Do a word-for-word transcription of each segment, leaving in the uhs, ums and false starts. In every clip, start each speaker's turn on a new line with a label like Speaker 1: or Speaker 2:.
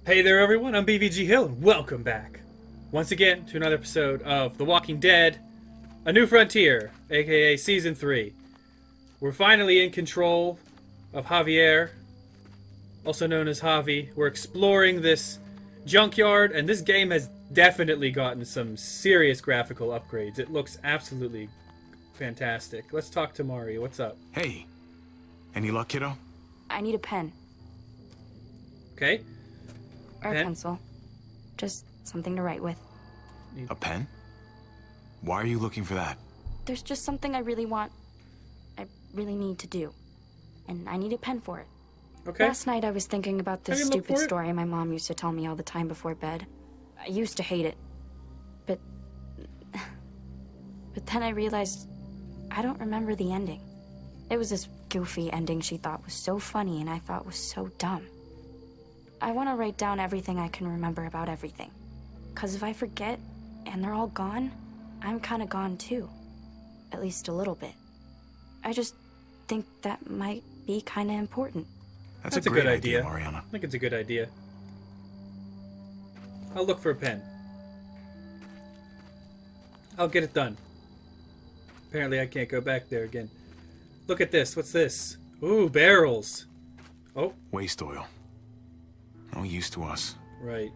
Speaker 1: Hey there everyone, I'm B V G Hill and welcome back once again to another episode of The Walking Dead, A New Frontier, aka Season three. We're finally in control of Javier, also known as Javi. We're exploring this junkyard, and this game has definitely gotten some serious graphical upgrades. It looks absolutely fantastic. Let's talk to Mari. What's up?
Speaker 2: Hey, any luck, kiddo?
Speaker 3: I need a pen.
Speaker 1: Okay.
Speaker 3: Or a
Speaker 1: Pen?
Speaker 3: pencil. Just something to write with.
Speaker 2: A pen? Why are you looking for that?
Speaker 3: There's just something I really want. I really need to do. And I need a pen for it.
Speaker 1: Okay.
Speaker 3: Last night I was thinking about this
Speaker 1: Have you looked
Speaker 3: stupid
Speaker 1: for it?
Speaker 3: story my mom used to tell me all the time before bed. I used to hate it. But... But then I realized I don't remember the ending. It was this goofy ending she thought was so funny and I thought was so dumb. I want to write down everything I can remember about everything. Because if I forget, and they're all gone, I'm kind of gone too. At least a little bit. I just think that might be kind of important.
Speaker 2: That's,
Speaker 1: That's
Speaker 2: a,
Speaker 1: a
Speaker 2: great
Speaker 1: good
Speaker 2: idea,
Speaker 1: idea.
Speaker 2: Mariana.
Speaker 1: I think it's a good idea. I'll look for a pen. I'll get it done. Apparently I can't go back there again. Look at this. What's this? Ooh, barrels. Oh,
Speaker 2: Waste oil. No use to us.
Speaker 1: right.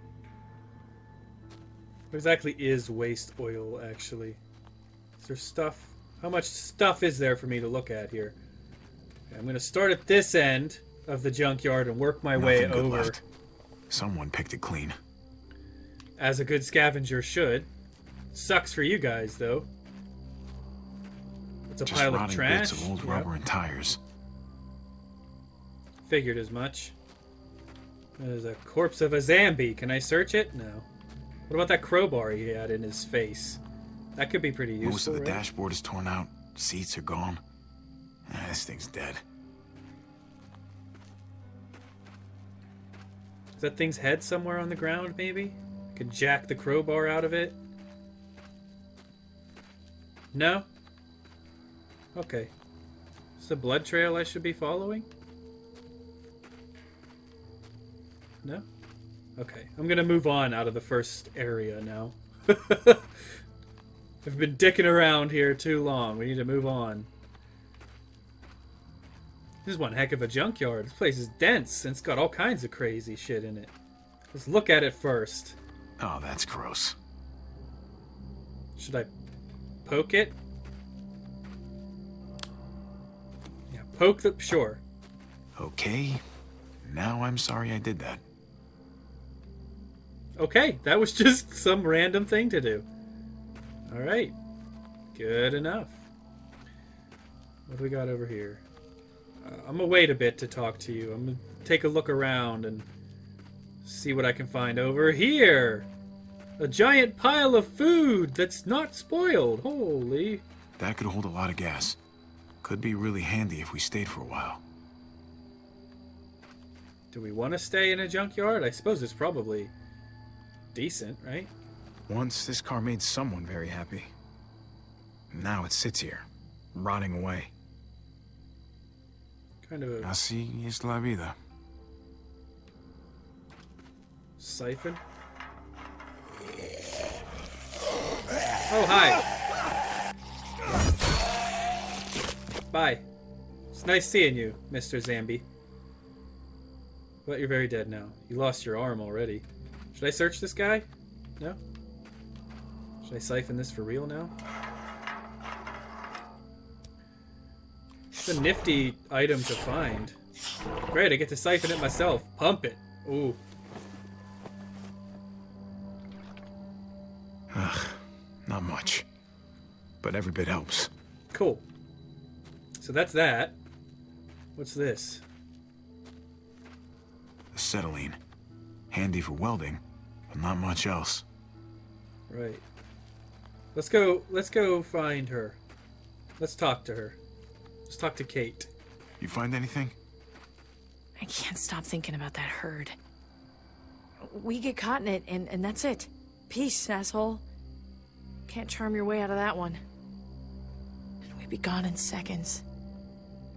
Speaker 1: What exactly is waste oil, actually? Is there stuff? How much stuff is there for me to look at here? Okay, I'm going to start at this end of the junkyard and work my way
Speaker 2: Nothing good
Speaker 1: over.
Speaker 2: left. Someone picked it clean.
Speaker 1: As a good scavenger should. Sucks for you guys, though. It's a
Speaker 2: Just
Speaker 1: pile of
Speaker 2: rotting
Speaker 1: trash.
Speaker 2: bits of old
Speaker 1: Yep.
Speaker 2: rubber and tires.
Speaker 1: Figured as much. There's a corpse of a zombie. Can I search it? No. What about that crowbar he had in his face? That could be pretty useful,
Speaker 2: Most of the
Speaker 1: right?
Speaker 2: dashboard is torn out. Seats are gone. Ah, this thing's dead.
Speaker 1: Is that thing's head somewhere on the ground, maybe? I could jack the crowbar out of it? No? Okay. Is this a blood trail I should be following? No? Okay. I'm gonna move on out of the first area now. I've been dicking around here too long. We need to move on. This is one heck of a junkyard. This place is dense and it's got all kinds of crazy shit in it. Let's look at it first.
Speaker 2: Oh, that's gross.
Speaker 1: Should I poke it? Yeah, poke the... Sure.
Speaker 2: Okay. Now I'm sorry I did that.
Speaker 1: Okay, that was just some random thing to do. Alright. Good enough. What do we got over here? Uh, I'm gonna wait a bit to talk to you. I'm gonna take a look around and see what I can find over here. A giant pile of food that's not spoiled. Holy.
Speaker 2: That could hold a lot of gas. Could be really handy if we stayed for a while.
Speaker 1: Do we want to stay in a junkyard? I suppose it's probably decent, right?
Speaker 4: Once, this car made someone very happy. Now it sits here, rotting away.
Speaker 1: Kind of a
Speaker 2: Así es la vida.
Speaker 1: siphon. Oh, hi. Bye. It's nice seeing you, Mister Zambi. But you're very dead now. You lost your arm already. Should I search this guy? No? Should I siphon this for real now? It's a nifty item to find. Great, I get to siphon it myself. Pump it. Ooh.
Speaker 2: Ugh, not much. But every bit helps.
Speaker 1: Cool. So that's that. What's this?
Speaker 2: Acetylene. Handy for welding, but not much else.
Speaker 1: Right. Let's go, let's go find her. Let's talk to her. Let's talk to Kate.
Speaker 2: You find anything?
Speaker 5: I can't stop thinking about that herd. We get caught in it, and, and that's it. Peace, asshole. Can't charm your way out of that one. And we'd be gone in seconds.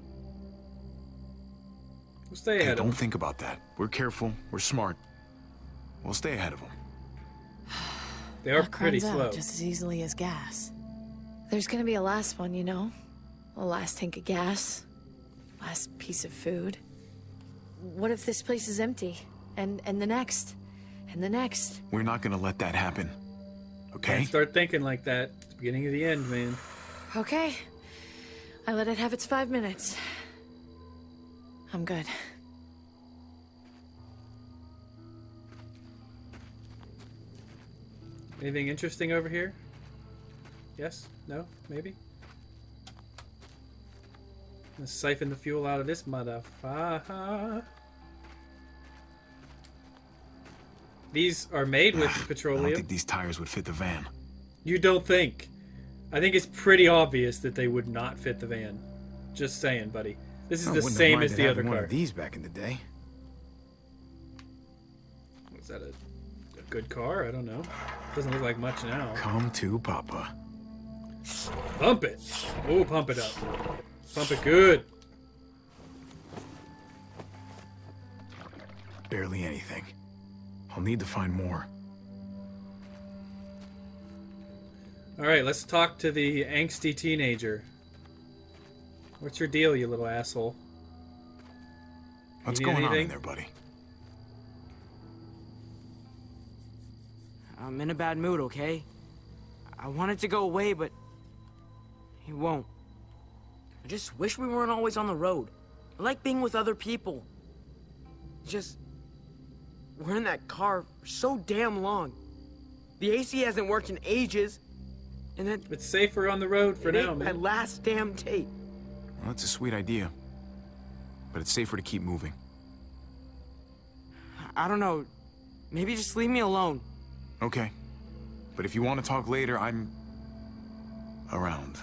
Speaker 1: We'll stay
Speaker 2: Hey,
Speaker 1: ahead of
Speaker 2: don't
Speaker 1: him.
Speaker 2: think about that. We're careful, we're smart. We'll stay ahead of them.
Speaker 1: They are
Speaker 5: Luck
Speaker 1: pretty
Speaker 5: runs out
Speaker 1: slow.
Speaker 5: just as easily as gas. There's gonna be a last one, you know? A last tank of gas. Last piece of food. What if this place is empty? And and the next? And the next?
Speaker 2: We're not gonna let that happen. Okay?
Speaker 1: Can't start thinking like that. It's the beginning of the end, man.
Speaker 5: Okay. I let it have its five minutes. I'm good.
Speaker 1: Anything interesting over here? Yes? No? Maybe? Let's siphon the fuel out of this motherfucker. These are made with
Speaker 2: I don't
Speaker 1: petroleum.
Speaker 2: think these tires would fit the van.
Speaker 1: You don't think? I think it's pretty obvious that they would not fit the van. Just saying, buddy. This is
Speaker 4: I
Speaker 1: the
Speaker 4: wouldn't have
Speaker 1: same as
Speaker 4: minded
Speaker 1: the other
Speaker 4: having one
Speaker 1: car.
Speaker 4: of these back in the day.
Speaker 1: Was that a, a good car? I don't know. Doesn't look like much now.
Speaker 4: Come to Papa.
Speaker 1: Pump it! Oh, pump it up. Pump it good.
Speaker 4: Barely anything. I'll need to find more.
Speaker 1: Alright, let's talk to the angsty teenager. What's your deal, you little asshole?
Speaker 2: What's
Speaker 1: You need
Speaker 2: going on in
Speaker 1: anything?
Speaker 2: there, buddy?
Speaker 6: I'm in a bad mood, okay? I want it to go away, but it won't. I just wish we weren't always on the road. I like being with other people. Just, we're in that car for so damn long. The A C hasn't worked in ages, and then
Speaker 1: It's safer on the road for
Speaker 6: it
Speaker 1: now,
Speaker 6: ain't my
Speaker 1: man.
Speaker 6: last damn tape.
Speaker 2: Well, that's a sweet idea. But it's safer to keep moving.
Speaker 6: I don't know. Maybe just leave me alone.
Speaker 2: Okay. But if you want to talk later, I'm... around.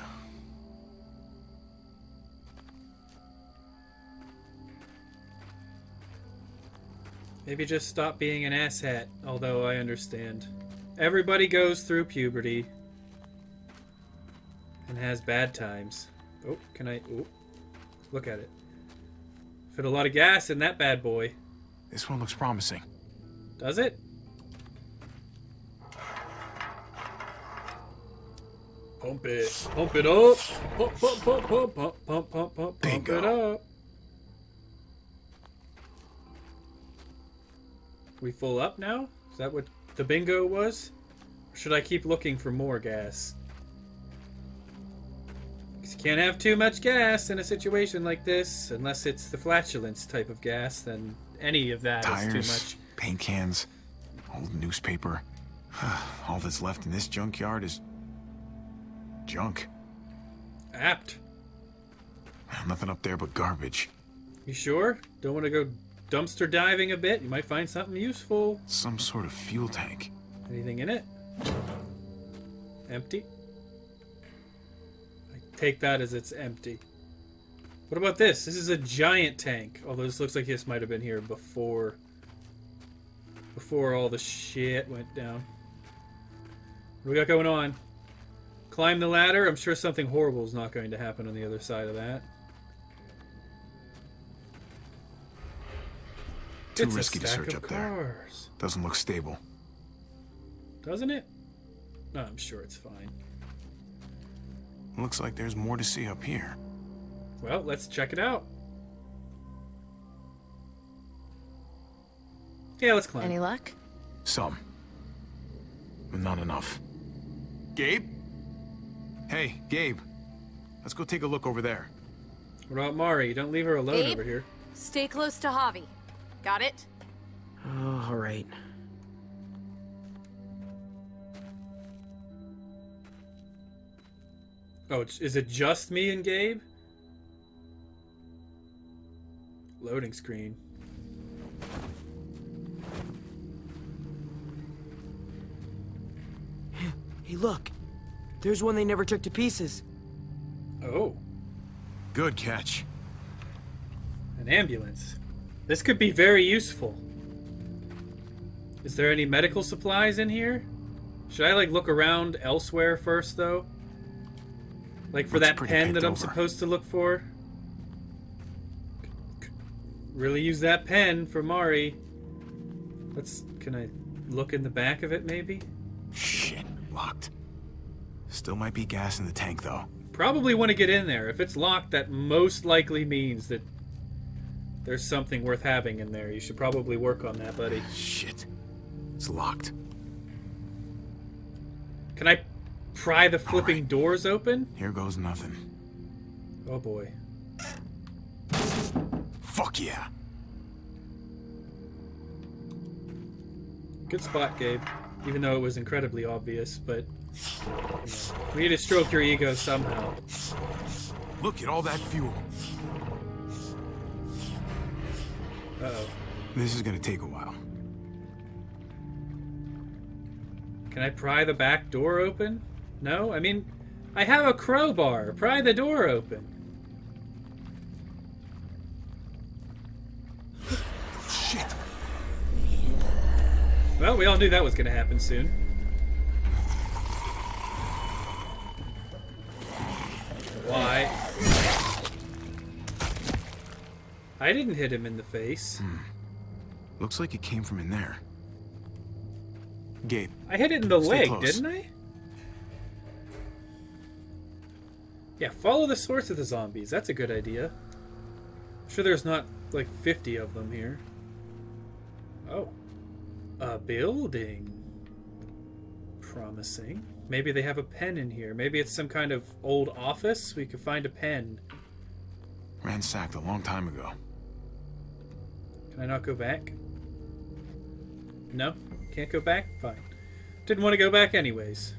Speaker 1: Maybe just stop being an asshat, although I understand. Everybody goes through puberty. And has bad times. Oh, can I... Oh, look at it. Fit a lot of gas in that bad boy.
Speaker 2: This one looks promising.
Speaker 1: Does it? Pump it. Pump it up. Pump, pump, pump, pump, pump, pump, pump, pump, pump it up. We full up now? Is that what the bingo was? Or should I keep looking for more gas? 'Cause you can't have too much gas in a situation like this, unless it's the flatulence type of gas, then any of that is too
Speaker 2: Tires,
Speaker 1: much.
Speaker 2: paint cans, old newspaper. All that's left in this junkyard is... junk.
Speaker 1: Apt.
Speaker 2: Nothing up there but garbage.
Speaker 1: You sure? Don't want to go dumpster diving a bit? You might find something useful.
Speaker 2: Some sort of fuel tank.
Speaker 1: Anything in it? Empty? I take that as it's empty. What about this? This is a giant tank. Although this looks like this might have been here before... Before all the shit went down. What do we got going on? Climb the ladder? I'm sure something horrible is not going to happen on the other side of that.
Speaker 2: Too
Speaker 1: It's a
Speaker 2: risky to
Speaker 1: stack
Speaker 2: search
Speaker 1: of
Speaker 2: up there.
Speaker 1: cars.
Speaker 2: Doesn't look stable.
Speaker 1: Doesn't it? No, I'm sure it's fine.
Speaker 2: Looks like there's more to see up here.
Speaker 1: Well, let's check it out. Yeah, let's climb.
Speaker 5: Any luck?
Speaker 2: Some. But not enough. Gabe? Hey, Gabe. Let's go take a look over there.
Speaker 1: What about Mari? Don't leave her alone
Speaker 7: Gabe?
Speaker 1: over here.
Speaker 7: Stay close to Javi. Got it?
Speaker 6: Oh, all right.
Speaker 1: Oh, it's- is it just me and Gabe? Loading screen.
Speaker 6: Hey, look. There's one they never took to pieces.
Speaker 1: Oh,
Speaker 2: Good catch.
Speaker 1: an ambulance. This could be very useful. Is there any medical supplies in here? Should I, like, look around elsewhere first, though? Like, for
Speaker 2: Looks
Speaker 1: that
Speaker 2: pretty
Speaker 1: pen
Speaker 2: picked
Speaker 1: that I'm
Speaker 2: over.
Speaker 1: supposed to look for? Really use that pen for Mari. Let's... Can I look in the back of it, maybe?
Speaker 2: Shit, locked. Still might be gas in the tank, though.
Speaker 1: Probably want to get in there. If it's locked, that most likely means that there's something worth having in there. You should probably work on that, buddy.
Speaker 2: Shit. It's locked.
Speaker 1: Can I pry the flipping
Speaker 2: right.
Speaker 1: doors open?
Speaker 2: Here goes nothing.
Speaker 1: Oh boy.
Speaker 2: Fuck yeah.
Speaker 1: Good spot, Gabe. Even though it was incredibly obvious, but you know, we need to stroke your ego somehow.
Speaker 2: Look at all that fuel.
Speaker 1: Uh-oh.
Speaker 2: This is gonna take a while.
Speaker 1: Can I pry the back door open? No? I mean, I have a crowbar. Pry the door open.
Speaker 2: Shit.
Speaker 1: Well, we all knew that was going to happen soon. Why? I didn't hit him in the face.
Speaker 2: Hmm. Looks like it came from in there. Gabe.
Speaker 1: I hit it in the
Speaker 2: Stay
Speaker 1: leg,
Speaker 2: close.
Speaker 1: didn't I? Yeah, follow the source of the zombies. That's a good idea. I'm sure there's not like fifty of them here. Oh. A building. Promising. Maybe they have a pen in here. Maybe it's some kind of old office. We could find a pen.
Speaker 2: Ransacked a long time ago.
Speaker 1: Can I not go back? No? Can't go back? Fine. Didn't want to go back anyways.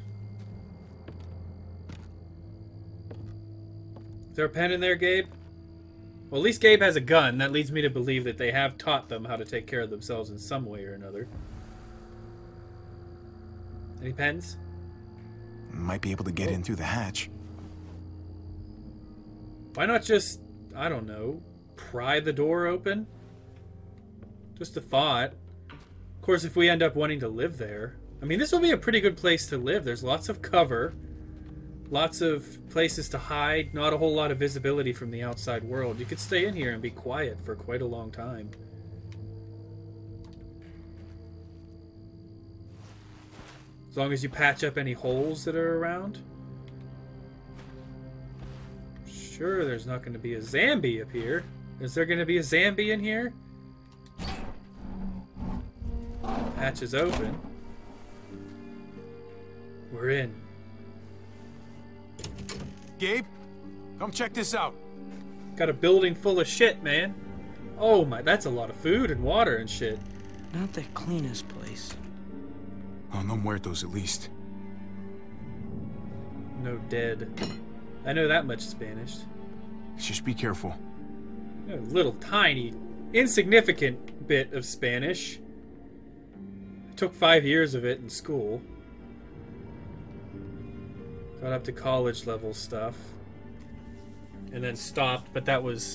Speaker 1: Is there a pen in there, Gabe? Well, at least Gabe has a gun. That leads me to believe that they have taught them how to take care of themselves in some way or another. Any pens?
Speaker 2: Might be able to get in through the hatch.
Speaker 1: Why not just, I don't know, pry the door open? Just a thought. Of course, if we end up wanting to live there. I mean, this will be a pretty good place to live. There's lots of cover. Lots of places to hide. Not a whole lot of visibility from the outside world. You could stay in here and be quiet for quite a long time. As long as you patch up any holes that are around. Sure, there's not going to be a zombie up here. Is there going to be a zombie in here? Hatch is open. We're in.
Speaker 2: Gabe, come check this out.
Speaker 1: Got a building full of shit, man. Oh my, that's a lot of food and water and shit.
Speaker 6: Not the cleanest place.
Speaker 2: Oh, no muertos at least.
Speaker 1: No dead. I know that much Spanish.
Speaker 2: Just be careful.
Speaker 1: A little tiny, insignificant bit of Spanish. I took five years of it in school. Got up to college level stuff. And then stopped, but that was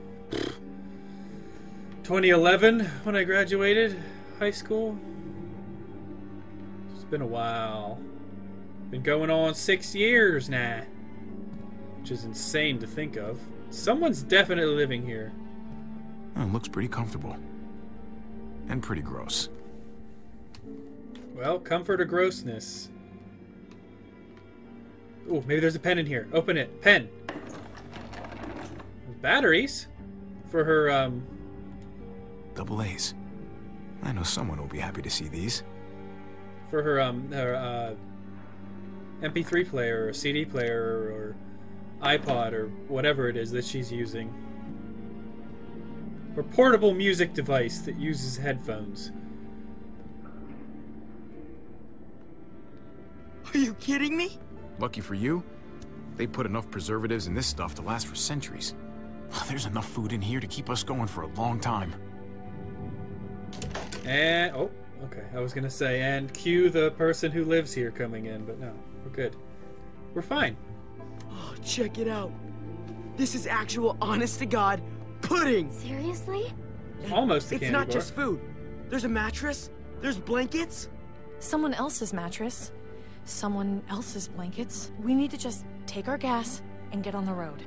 Speaker 1: twenty eleven when I graduated high school. It's been a while. Been going on six years now. Which is insane to think of. Someone's definitely living here.
Speaker 2: Oh, it looks pretty comfortable. And pretty gross.
Speaker 1: Well, comfort or grossness. Oh, maybe there's a pen in here. Open it. Pen. Batteries. For her, um...
Speaker 2: Double A's. I know someone will be happy to see these.
Speaker 1: For her, um, her, uh... M P three player, or C D player, or iPod, or whatever it is that she's using. Her portable music device that uses headphones.
Speaker 6: Are you kidding me?
Speaker 2: Lucky for you, they put enough preservatives in this stuff to last for centuries. There's enough food in here to keep us going for a long time.
Speaker 1: And, oh, okay, I was gonna say, and cue the person who lives here coming in, but no, we're good. We're fine.
Speaker 6: Oh, check it out. This is actual honest-to-God pudding!
Speaker 7: Seriously?
Speaker 1: Almost a
Speaker 6: It's
Speaker 1: candy
Speaker 6: not
Speaker 1: bar.
Speaker 6: just food. There's a mattress, there's blankets.
Speaker 5: Someone else's mattress, someone else's blankets. We need to just take our gas and get on the road.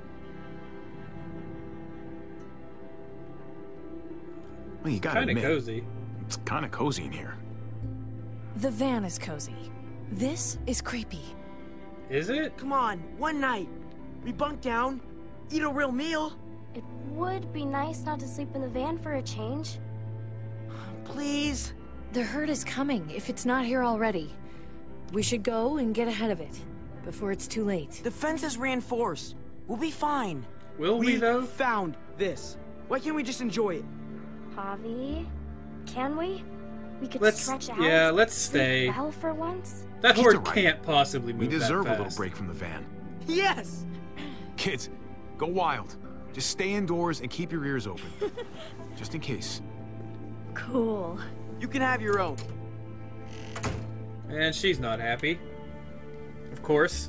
Speaker 2: Well, you gotta
Speaker 1: Kind of
Speaker 2: admit,
Speaker 1: cozy.
Speaker 2: it's kind of cozy in here.
Speaker 5: The van is cozy. This is creepy.
Speaker 1: Is it?
Speaker 6: Come on, one night. We bunk down, eat a real meal.
Speaker 3: It would be nice not to sleep in the van for a change.
Speaker 6: Please.
Speaker 5: The herd is coming, if it's not here already. We should go and get ahead of it, before it's too late.
Speaker 6: The fence is reinforced. We'll be fine.
Speaker 1: Will we,
Speaker 6: We
Speaker 1: though?
Speaker 6: found this. Why can't we just enjoy it?
Speaker 3: Javi, can we? We could
Speaker 1: Let's-
Speaker 3: stretch out.
Speaker 1: yeah, let's
Speaker 3: sleep
Speaker 1: stay.
Speaker 3: well for once.
Speaker 1: That
Speaker 4: Kids
Speaker 1: horde
Speaker 4: are right.
Speaker 1: can't possibly move
Speaker 4: We deserve
Speaker 1: that
Speaker 4: a little
Speaker 1: fast.
Speaker 4: break from the van.
Speaker 6: Yes!
Speaker 4: Kids, go wild. Just stay indoors and keep your ears open. Just in case.
Speaker 3: Cool.
Speaker 6: You can have your own.
Speaker 1: And she's not happy. Of course.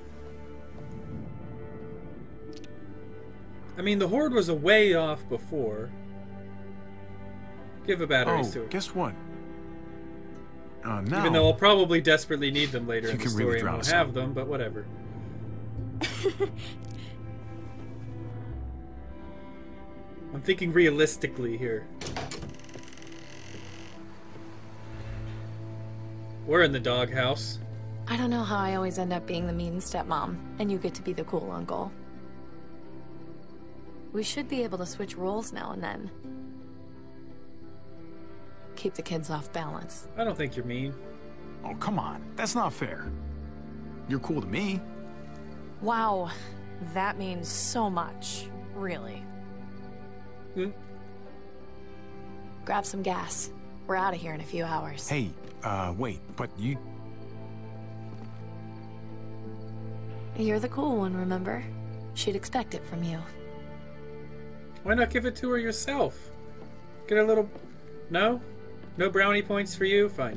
Speaker 1: I mean, the horde was a way off before. Give the batteries to
Speaker 4: Oh,
Speaker 1: her.
Speaker 4: guess what? Uh, now...
Speaker 1: Even though I'll probably desperately need them later
Speaker 4: You
Speaker 1: in the
Speaker 4: can
Speaker 1: story
Speaker 4: really
Speaker 1: and
Speaker 4: drown
Speaker 1: won't
Speaker 4: us
Speaker 1: have
Speaker 4: out.
Speaker 1: them, but whatever. I'm thinking realistically here. We're in the doghouse.
Speaker 5: I don't know how I always end up being the mean stepmom, and you get to be the cool uncle. We should be able to switch roles now and then. Keep the kids off balance.
Speaker 1: I don't think you're mean.
Speaker 4: Oh, come on. That's not fair. You're cool to me.
Speaker 5: Wow, that means so much, really.
Speaker 1: Hmm?
Speaker 5: Grab some gas. We're out of here in a few hours.
Speaker 4: Hey, uh, wait, but you...
Speaker 5: You're the cool one, remember? She'd expect it from you.
Speaker 1: Why not give it to her yourself? Get a little... No? No brownie points for you? Fine.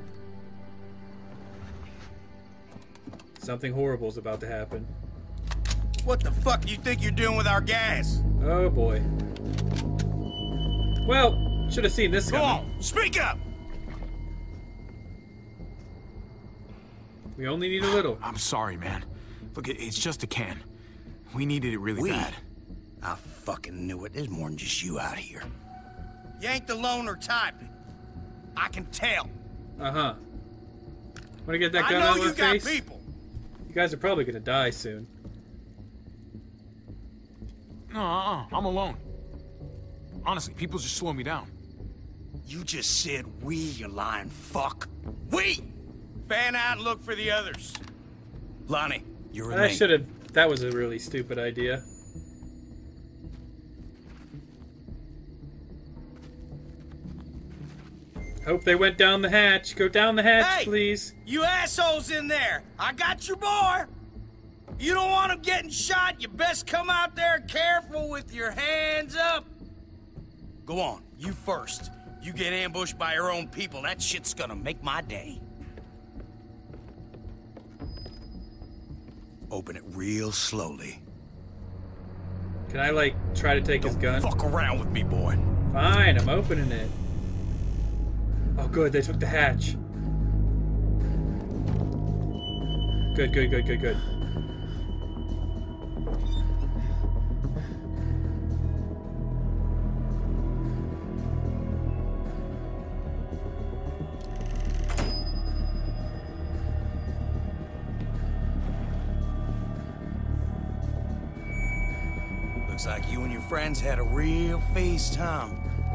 Speaker 1: Something horrible's about to happen.
Speaker 8: What the fuck you think you're doing with our gas?
Speaker 1: Oh boy. Well, should have seen this
Speaker 8: Go
Speaker 1: coming.
Speaker 8: on, speak up!
Speaker 1: We only need a little.
Speaker 4: I'm sorry, man. Look, it- it's just a can. We needed it really
Speaker 8: We?
Speaker 4: bad.
Speaker 8: I fucking knew it. There's more than just you out here. You ain't the loner type. I can tell.
Speaker 1: Uh-huh. Wanna get that
Speaker 8: I
Speaker 1: gun
Speaker 8: know
Speaker 1: out of
Speaker 8: you
Speaker 1: our
Speaker 8: got
Speaker 1: face?
Speaker 8: people.
Speaker 1: You guys are probably gonna die soon.
Speaker 4: No, uh-uh, I'm alone. Honestly, people just slow me down.
Speaker 8: You just said we, you lying fuck. We! Fan out and look for the others. Lonnie, you're with
Speaker 1: I
Speaker 8: me.
Speaker 1: should have... That was a really stupid idea. Hope they went down the hatch. Go down the hatch,
Speaker 8: Hey!
Speaker 1: please.
Speaker 8: You assholes in there! I got your boy! You don't want him getting shot, you best come out there careful with your hands up. Go on, you first. You get ambushed by your own people, that shit's gonna make my day. Open it real slowly.
Speaker 1: Can I, like, try to take his gun?
Speaker 8: Fuck around with me, boy.
Speaker 1: Fine, I'm opening it. Oh, good, they took the hatch. Good, good, good, good, good.
Speaker 8: Looks like you and your friends had a real feast, huh?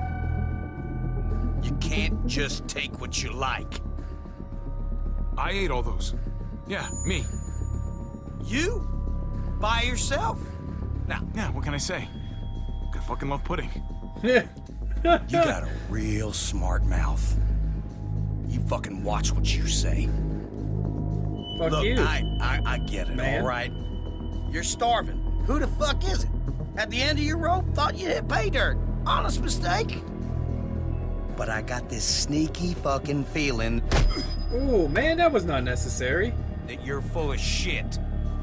Speaker 8: You can't just take what you like.
Speaker 4: I ate all those. Yeah, me.
Speaker 8: You? By yourself? Now,
Speaker 4: Yeah, what can I say? I fucking love pudding.
Speaker 8: you got a real smart mouth. You fucking watch what you say.
Speaker 1: Fuck
Speaker 8: Look,
Speaker 1: you.
Speaker 8: I, I, I get it,
Speaker 1: man.
Speaker 8: all right? You're starving. Who the fuck is it? At the end of your rope, thought you hit pay dirt. Honest mistake. But I got this sneaky fucking feeling
Speaker 1: Oh, man, that was not necessary.
Speaker 8: that you're full of shit.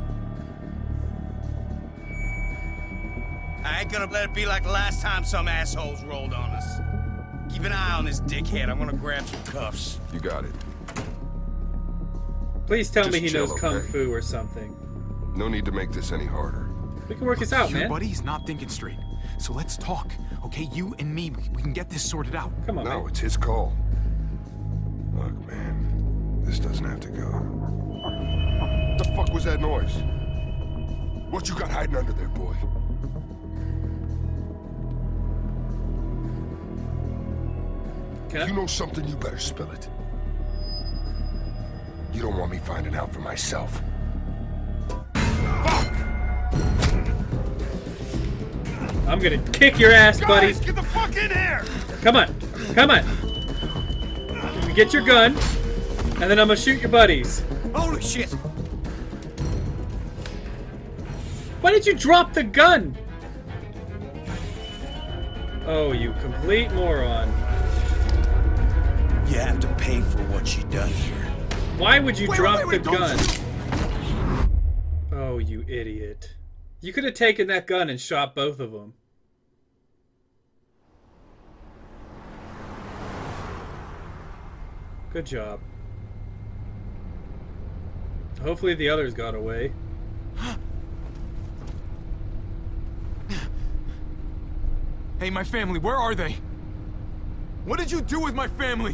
Speaker 8: I ain't gonna let it be like the last time some assholes rolled on us. Keep an eye on this dickhead. I'm gonna grab some cuffs.
Speaker 9: You got it.
Speaker 1: Please tell
Speaker 9: Just
Speaker 1: me he
Speaker 9: chill,
Speaker 1: knows kung
Speaker 9: okay?
Speaker 1: fu or something.
Speaker 9: No need to make this any harder.
Speaker 1: We can work this out,
Speaker 4: Your
Speaker 1: man.
Speaker 4: buddy's not thinking straight. So let's talk, okay? You and me, we we can get this sorted out.
Speaker 1: Come on,
Speaker 9: No,
Speaker 1: man.
Speaker 9: it's his call. Look, man. doesn't have to go. What the fuck was that noise? What you got hiding under there, boy?
Speaker 1: Okay.
Speaker 9: If you know something, you better spill it. You don't want me finding out for myself. Fuck!
Speaker 1: I'm gonna kick your ass, buddy.
Speaker 2: Guys, get the fuck in here!
Speaker 1: Come on. Come on. You get your gun, and then I'm gonna shoot your buddies.
Speaker 8: Holy shit!
Speaker 1: Why did you drop the gun? Oh, you complete moron.
Speaker 8: You have to pay for what you done here.
Speaker 1: Why would you
Speaker 2: Wait,
Speaker 1: drop
Speaker 2: wait, wait,
Speaker 1: the
Speaker 2: don't
Speaker 1: gun?
Speaker 2: shoot.
Speaker 1: Oh, you idiot. You could have taken that gun and shot both of them. Good job. Hopefully the others got away.
Speaker 2: Hey, my family, where are they? What did you do with my family?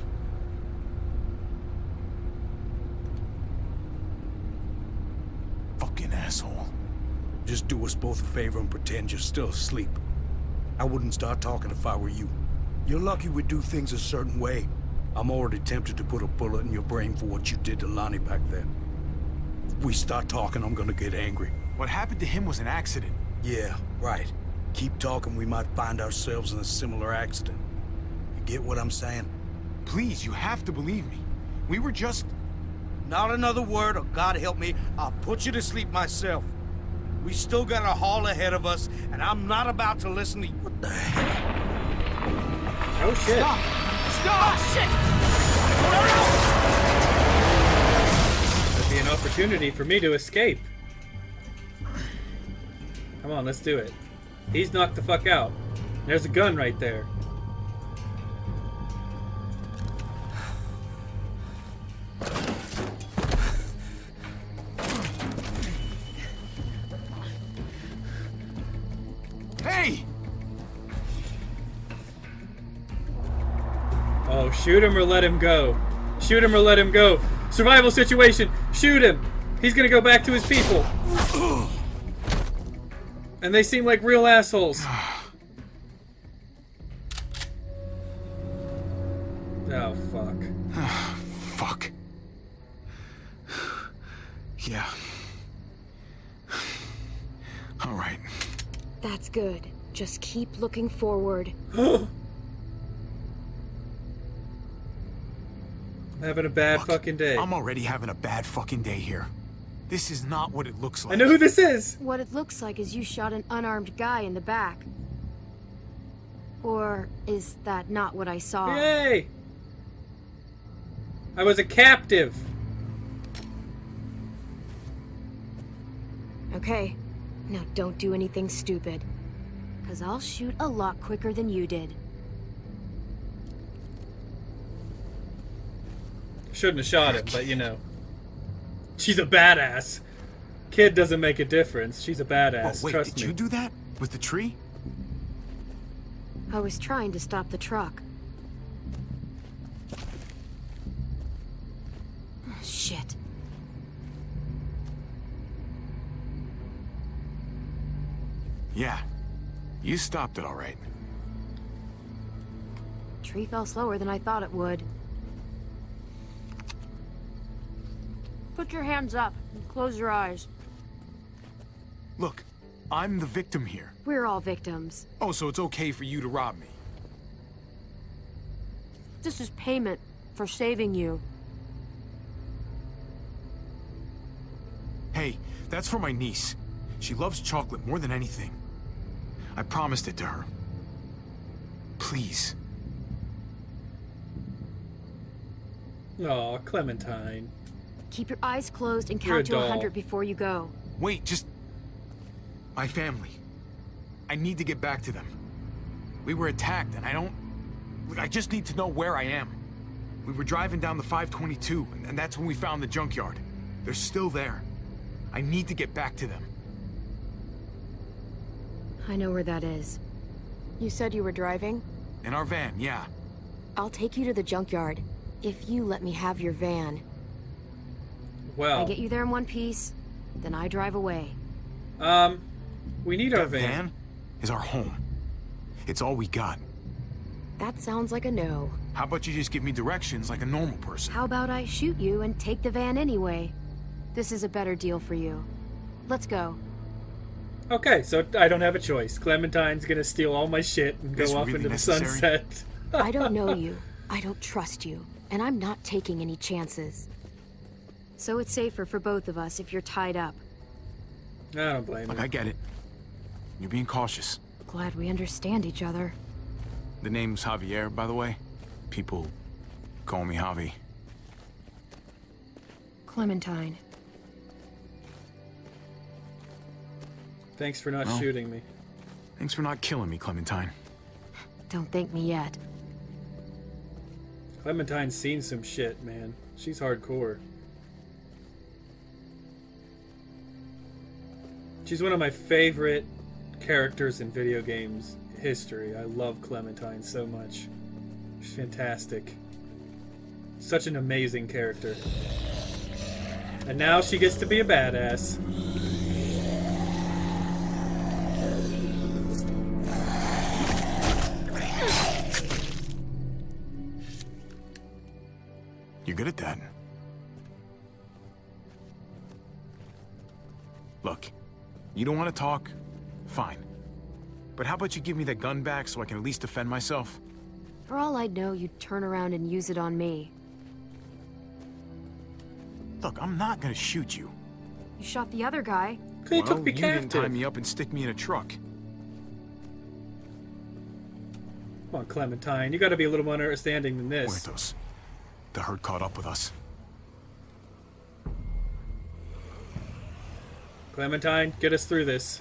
Speaker 2: Fucking asshole.
Speaker 8: Just do us both a favor and pretend you're still asleep. I wouldn't start talking if I were you. You're lucky we do things a certain way. I'm already tempted to put a bullet in your brain for what you did to Lonnie back then. If we start talking, I'm gonna get angry.
Speaker 2: What happened to him was an accident.
Speaker 8: Yeah, right. Keep talking, we might find ourselves in a similar accident. You get what I'm saying?
Speaker 2: Please, you have to believe me. We were just...
Speaker 8: Not another word, or God help me, I'll put you to sleep myself. We still got a haul ahead of us, and I'm not about to listen to you. What the hell?
Speaker 1: Oh shit.
Speaker 2: Stop! Stop!
Speaker 8: Oh,
Speaker 1: That'd be an opportunity for me to escape. Come on, let's do it. He's knocked the fuck out. There's a gun right there.
Speaker 2: Hey!
Speaker 1: Oh, shoot him or let him go. Shoot him or let him go. Survival situation. Shoot him. He's gonna go back to his people. And they seem like real assholes. Oh, fuck.
Speaker 2: Fuck. Yeah. All right.
Speaker 3: That's good. Just keep looking forward.
Speaker 1: Having a bad
Speaker 2: Look,
Speaker 1: fucking day.
Speaker 2: I'm already having a bad fucking day here. This is not what it looks like.
Speaker 1: I know who this is.
Speaker 3: What it looks like is you shot an unarmed guy in the back. Or is that not what I saw?
Speaker 1: Yay! I was a captive.
Speaker 3: Okay. Now don't do anything stupid. Because I'll shoot a lot quicker than you did.
Speaker 1: Shouldn't have shot him, but you know. She's a badass. Kid doesn't make a difference. She's a badass.
Speaker 2: Whoa, wait,
Speaker 1: Trust
Speaker 2: did
Speaker 1: me.
Speaker 2: you do that? With the tree?
Speaker 3: I was trying to stop the truck. Oh, shit.
Speaker 2: Yeah. You stopped it all right.
Speaker 3: Tree fell slower than I thought it would. Put your hands up and close your eyes.
Speaker 2: Look, I'm the victim here.
Speaker 3: We're all victims.
Speaker 2: Oh, so it's okay for you to rob me?
Speaker 3: This is payment for saving you.
Speaker 2: Hey, that's for my niece. She loves chocolate more than anything. I promised it to her. Please.
Speaker 1: Aw, Clementine.
Speaker 3: Keep your eyes closed and
Speaker 1: You're a
Speaker 3: count to a
Speaker 1: doll.
Speaker 3: hundred before you go.
Speaker 2: Wait, just... My family. I need to get back to them. We were attacked, and I don't... I just need to know where I am. We were driving down the five twenty-two, and, and that's when we found the junkyard. They're still there. I need to get back to them.
Speaker 3: I know where that is. You said you were driving?
Speaker 2: In our van, yeah.
Speaker 3: I'll take you to the junkyard, if you let me have your van.
Speaker 1: well.
Speaker 10: I get you there in one piece, then I drive away.
Speaker 1: Um, we need our
Speaker 2: That
Speaker 1: van.
Speaker 2: van is our home. It's all we got.
Speaker 10: That sounds like a no.
Speaker 2: How about you just give me directions like a normal person?
Speaker 10: How about I shoot you and take the van anyway? This is a better deal for you. Let's go.
Speaker 1: Okay, so I don't have a choice. Clementine's gonna steal all my shit and
Speaker 2: This
Speaker 1: go off
Speaker 2: really
Speaker 1: into the
Speaker 2: necessary?
Speaker 1: sunset.
Speaker 10: I don't know you. I don't trust you. And I'm not taking any chances. So it's safer for both of us if you're tied up.
Speaker 1: I don't blame
Speaker 2: Look,
Speaker 1: you.
Speaker 2: I get it. You're being cautious.
Speaker 10: Glad we understand each other.
Speaker 2: The name's Javier, by the way. People call me Javi.
Speaker 10: Clementine.
Speaker 1: Thanks for not
Speaker 2: Well.
Speaker 1: shooting me.
Speaker 2: Thanks for not killing me, Clementine.
Speaker 10: Don't thank me yet.
Speaker 1: Clementine's seen some shit, man. She's hardcore. She's one of my favorite characters in video games history. I love Clementine so much. She's fantastic. Such an amazing character. And now she gets to be a badass.
Speaker 2: You're good at that. Look, you don't want to talk? Fine. But how about you give me that gun back so I can at least defend myself?
Speaker 10: For all I'd know, you'd turn around and use it on me.
Speaker 2: Look, I'm not gonna shoot you.
Speaker 10: You shot the other guy.
Speaker 1: He
Speaker 2: well,
Speaker 1: took me
Speaker 2: you didn't tie
Speaker 1: captive.
Speaker 2: me up and stick me in a truck.
Speaker 1: Come on, Clementine. You gotta be a little more understanding than this.
Speaker 2: Muertos. The herd caught up with us.
Speaker 1: Clementine, get us through this.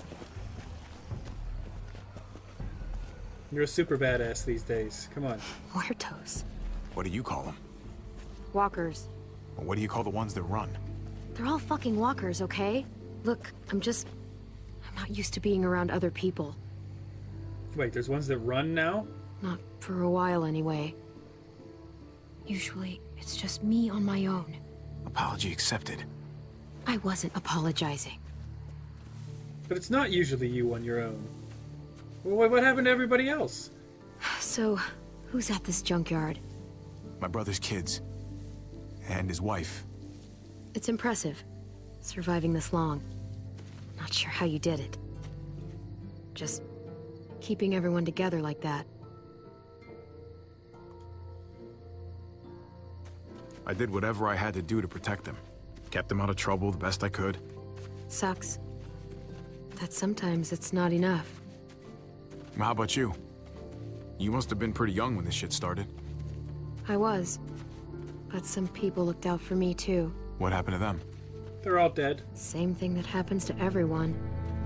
Speaker 1: You're a super badass these days. Come on.
Speaker 10: Muertos.
Speaker 2: What do you call them?
Speaker 10: Walkers.
Speaker 2: Or what do you call the ones that run?
Speaker 10: They're all fucking walkers, okay? Look, I'm just... I'm not used to being around other people.
Speaker 1: Wait, there's ones that run now?
Speaker 10: Not for a while, anyway. Usually, it's just me on my own.
Speaker 2: Apology accepted.
Speaker 10: I wasn't apologizing.
Speaker 1: But it's not usually you on your own. Well, what happened to everybody else?
Speaker 10: So, who's at this junkyard?
Speaker 2: My brother's kids. And his wife.
Speaker 10: It's impressive, surviving this long. Not sure how you did it. Just keeping everyone together like that.
Speaker 2: I did whatever I had to do to protect them. Kept them out of trouble the best I could.
Speaker 10: Sucks. That sometimes it's not enough.
Speaker 2: How about you? You must have been pretty young when this shit started.
Speaker 10: I was. But some people looked out for me too.
Speaker 2: What happened to them?
Speaker 1: They're all dead.
Speaker 10: Same thing that happens to everyone.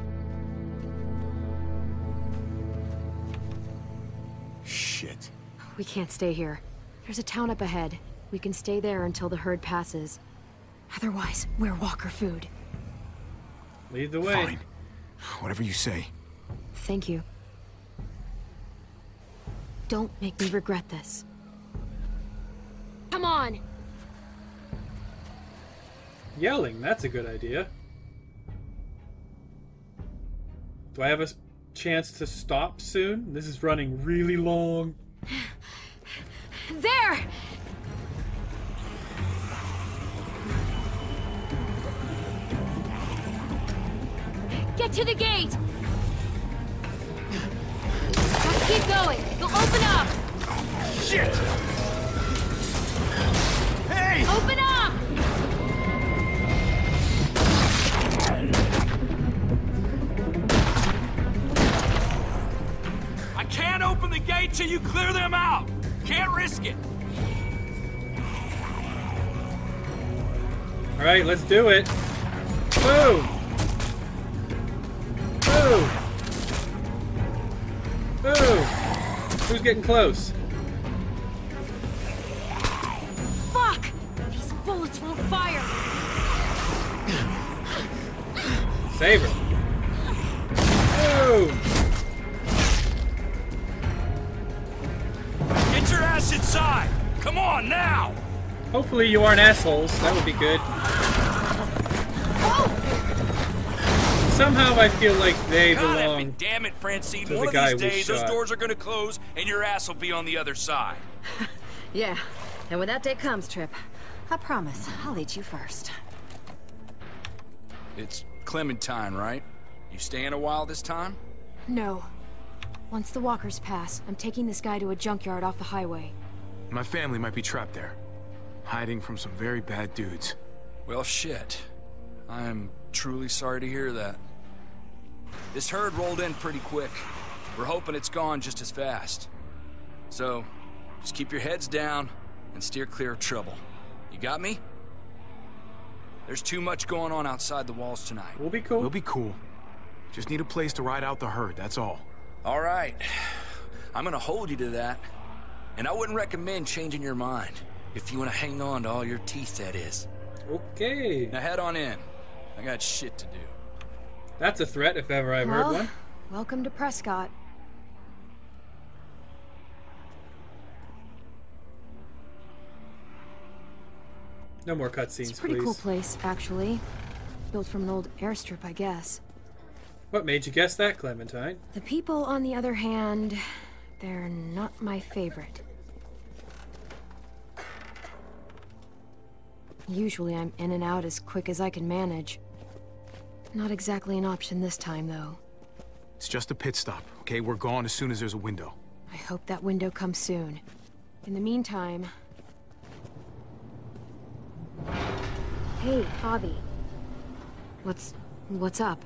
Speaker 2: Shit.
Speaker 10: We can't stay here. There's a town up ahead. We can stay there until the herd passes. Otherwise, we're walker food.
Speaker 1: Lead the way.
Speaker 2: Fine. Whatever you say.
Speaker 10: Thank you. Don't make me regret this. Come on!
Speaker 1: Yelling, that's a good idea. Do I have a s- chance to stop soon? This is running really long.
Speaker 10: There! Get to the gate! Just keep going. They'll open up!
Speaker 2: Shit! Hey!
Speaker 10: Open up!
Speaker 8: I can't open the gate till you clear them out. Can't risk it.
Speaker 1: All right, let's do it. Boom! Boom! Boom! Who's getting close?
Speaker 10: Fuck! These bullets won't fire!
Speaker 1: Save her. Boom!
Speaker 8: Get your ass inside. Come on now.
Speaker 1: Hopefully you aren't assholes. That would be good. Somehow I feel like they
Speaker 11: God,
Speaker 1: belong
Speaker 11: damn it, Francine.
Speaker 1: to
Speaker 11: One
Speaker 1: the
Speaker 11: of
Speaker 1: guy
Speaker 11: these
Speaker 1: we
Speaker 11: days, those
Speaker 1: shot.
Speaker 11: doors are gonna close, and your ass will be on the other side.
Speaker 12: Yeah, and when that day comes, Trip, I promise I'll eat you first.
Speaker 11: It's Clementine, right? You staying a while this time?
Speaker 10: No. Once the walkers pass, I'm taking this guy to a junkyard off the highway.
Speaker 2: My family might be trapped there, hiding from some very bad dudes.
Speaker 11: Well, shit. I'm truly sorry to hear that. This herd rolled in pretty quick. We're hoping it's gone just as fast. So, just keep your heads down and steer clear of trouble. You got me? There's too much going on outside the walls tonight.
Speaker 1: We'll be cool.
Speaker 2: We'll be cool. Just need a place to ride out the herd, that's all.
Speaker 11: All right. I'm gonna hold you to that. And I wouldn't recommend changing your mind. If you want to hang on to all your teeth, that is.
Speaker 1: Okay.
Speaker 11: Now head on in. I got shit to do.
Speaker 1: That's a threat if ever I've
Speaker 10: well,
Speaker 1: heard one.
Speaker 10: Welcome to Prescott.
Speaker 1: No more cutscenes,
Speaker 10: It's a pretty
Speaker 1: please.
Speaker 10: cool place, actually. Built from an old airstrip, I guess.
Speaker 1: What made you guess that, Clementine?
Speaker 10: The people, on the other hand, they're not my favorite. Usually I'm in and out as quick as I can manage. Not exactly an option this time, though.
Speaker 2: It's just a pit stop, okay? We're gone as soon as there's a window.
Speaker 10: I hope that window comes soon. In the meantime... Hey, Javi. What's... what's up?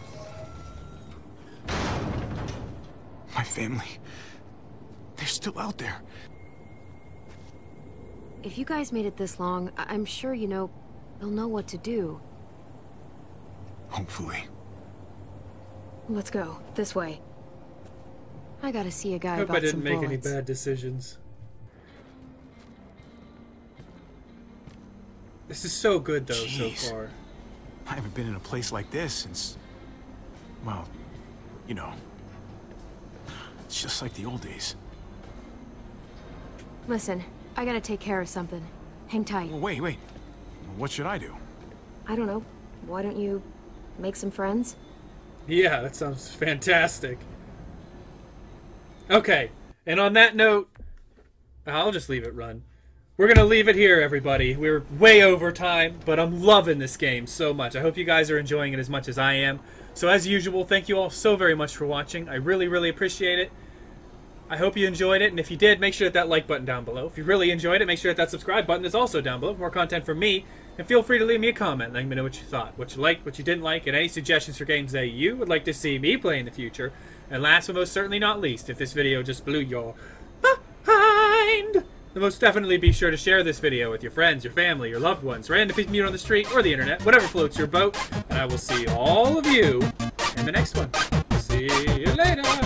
Speaker 2: My family... they're still out there.
Speaker 10: If you guys made it this long, I I'm sure, you know, they'll know what to do.
Speaker 2: Hopefully.
Speaker 10: Let's go. This way. I gotta see a guy
Speaker 1: Hope
Speaker 10: about
Speaker 1: I didn't
Speaker 10: some
Speaker 1: make any
Speaker 10: bullets.
Speaker 1: bad decisions. This is so good, though,
Speaker 2: Jeez.
Speaker 1: so far.
Speaker 2: I haven't been in a place like this since... well, you know... it's just like the old days.
Speaker 10: Listen, I gotta take care of something. Hang tight.
Speaker 2: Well, wait, wait. What should I do?
Speaker 10: I don't know. Why don't you make some friends?
Speaker 1: Yeah, that sounds fantastic. Okay, and on that note, I'll just leave it run. We're going to leave it here, everybody. We're way over time, but I'm loving this game so much. I hope you guys are enjoying it as much as I am. So as usual, thank you all so very much for watching. I really, really appreciate it. I hope you enjoyed it, and if you did, make sure to hit that like button down below. If you really enjoyed it, make sure to hit that subscribe button is also down below for more content from me. And feel free to leave me a comment, letting me know what you thought, what you liked, what you didn't like, and any suggestions for games that you would like to see me play in the future. And last but most certainly not least, if this video just blew your behind, then most definitely be sure to share this video with your friends, your family, your loved ones, random people you meet on the street or the internet, whatever floats your boat. And I will see all of you in the next one. See you later.